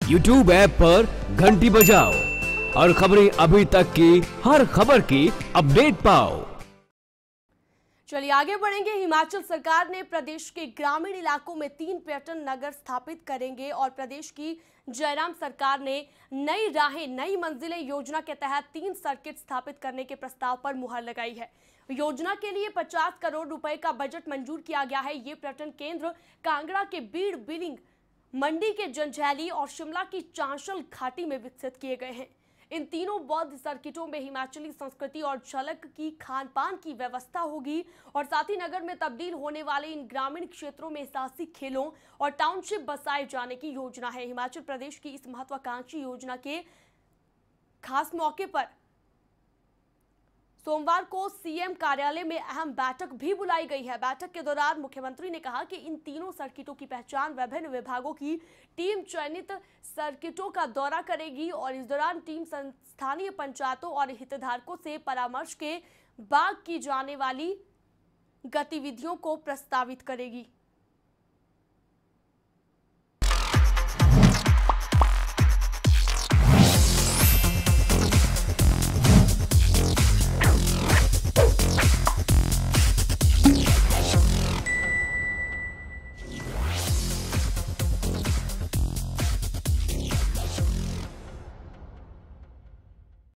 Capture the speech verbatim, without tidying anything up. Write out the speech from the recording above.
YouTube app पर घंटी बजाओ और खबरें अभी तक की हर खबर की अपडेट पाओ। चलिए आगे बढ़ेंगे। हिमाचल सरकार ने प्रदेश के ग्रामीण इलाकों में तीन पर्यटन नगर स्थापित करेंगे और प्रदेश की जयराम सरकार ने नई राहें नई मंजिलें योजना के तहत तीन सर्किट स्थापित करने के प्रस्ताव पर मुहर लगाई है। योजना के लिए पचास करोड़ रुपए का बजट मंजूर किया गया है। ये पर्यटन केंद्र कांगड़ा के बीड़ बिलिंग, मंडी के जंजैहली और शिमला की चांशल घाटी में विकसित किए गए हैं। इन तीनों बौद्ध सर्किटों में हिमाचली संस्कृति और झलक की खान पान की व्यवस्था होगी और साथ ही नगर में तब्दील होने वाले इन ग्रामीण क्षेत्रों में साहसिक खेलों और टाउनशिप बसाए जाने की योजना है। हिमाचल प्रदेश की इस महत्वाकांक्षी योजना के खास मौके पर सोमवार को सीएम कार्यालय में अहम बैठक भी बुलाई गई है। बैठक के दौरान मुख्यमंत्री ने कहा कि इन तीनों सर्किटों की पहचान विभिन्न विभागों की टीम चयनित सर्किटों का दौरा करेगी और इस दौरान टीम स्थानीय पंचायतों और हितधारकों से परामर्श के बाद की जाने वाली गतिविधियों को प्रस्तावित करेगी।